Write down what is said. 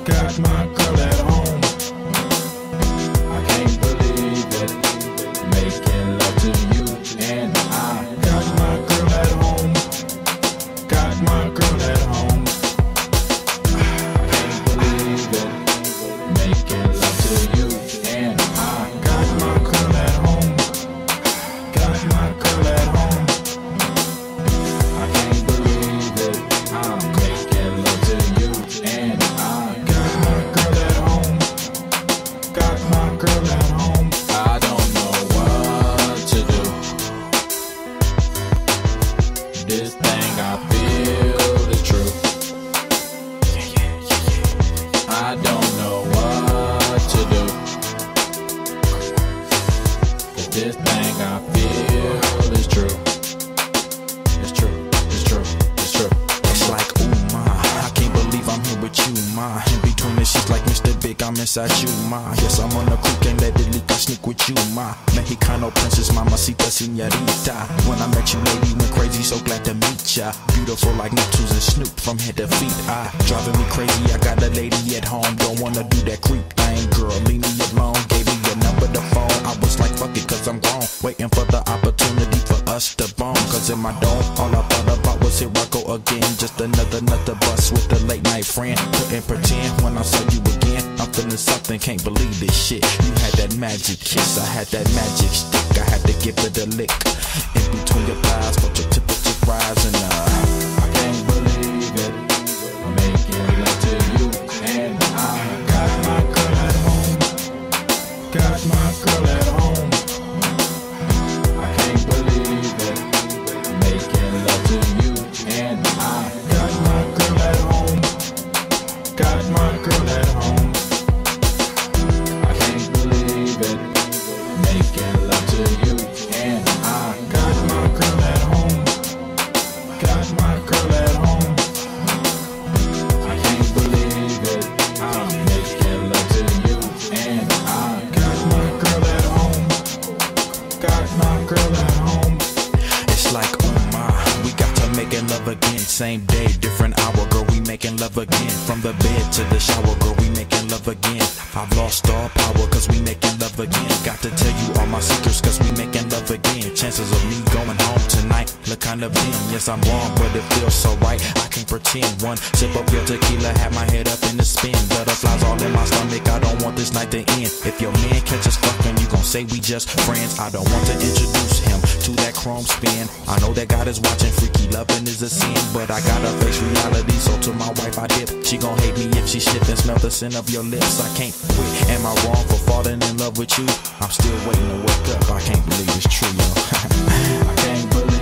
got my girl at home. I can't believe it, making love to you, and I got my girl at home. Got my girl at home. I can't believe it, making love to you, and I got my girl at home. Got my girl at home. I can't believe it, I'm making love to you, and I got my girl at home. Got my girl at home. I don't know what to do. This thing I feel is true. I don't know what to do. This thing I feel is true. It's true, it's true, it's true. It's like, ooh, ma, I can't believe I'm here with you, ma. In between the sheets like Mr. Big, I'm inside you, ma. Yes, I'm on the creek, can't let it leak, I sneak with you, ma. Mexicano princess, mamacita, señorita. When I met you, lady, went crazy, so glad to meet ya. Beautiful like Neptunes and Snoop from head to feet. Driving me crazy, I got a lady at home. Don't wanna do that creep thing, girl, leave me alone. Gave me your number, the phone. I was like, fuck it, cause I'm grown. Waiting for the opportunity for us to bone. Cause in my dome, all I thought about was here I go again. Just another bus with a late night friend. Couldn't pretend when I saw you again. I'm feeling something, can't believe this shit. You had that magic kiss, I had that magic stick. I had to give it a lick. In between your thighs, but your temperature rising. I can't believe it, I'm making love to you, and I got my girl at home. Got my girl at home. I can't believe it, I'm making love to you, and I got my girl at home. Got my girl at home. I can't believe it, making love to you, and I got my girl at home. Got my girl at home. I can't believe it, I'm making love to you, and I got my girl at home. Got my girl at home. It's like, oh my, we got to making love again. Same day, different hour, girl, we making love again. From the bed to the shower, girl, we making love again. I've lost all power, cause we making love again. Got to tell you all my secrets, cause we making love again. Chances of me going home tonight look kinda dim. Yes, I'm wrong, but it feels so right. I can't pretend. One sip of your tequila, had my head up in the spin. Butterflies all in my stomach, I don't want this night to end. If your man catches fucking, you gon' say we just friends. I don't want to introduce him to that chrome spin. I know that God is watching, freaky loving is a sin, but I gotta face reality, so to my wife I dip. She gon' hate me if she sniff and smell the scent of your lips. I can't quit. Am I wrong for falling in love with you? I'm still waiting to wake up. I can't believe it's true, yo. I can't believe